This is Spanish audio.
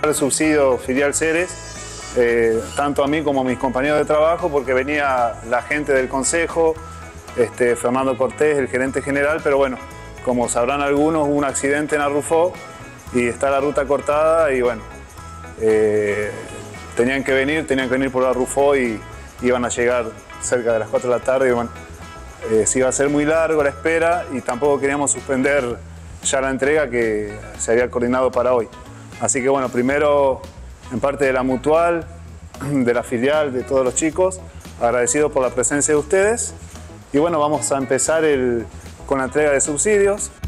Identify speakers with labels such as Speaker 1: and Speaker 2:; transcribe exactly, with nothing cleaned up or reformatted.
Speaker 1: El subsidio filial Ceres, eh, tanto a mí como a mis compañeros de trabajo, porque venía la gente del consejo, este, Fernando Cortés, el gerente general, pero bueno, como sabrán algunos, hubo un accidente en Arrufó y está la ruta cortada y bueno, eh, tenían que venir, tenían que venir por Arrufó y iban a llegar cerca de las cuatro de la tarde y bueno, eh, se iba a ser muy largo la espera y tampoco queríamos suspender ya la entrega que se había coordinado para hoy. Así que bueno, primero en parte de la mutual, de la filial, de todos los chicos, agradecido por la presencia de ustedes y bueno, vamos a empezar el, con la entrega de subsidios.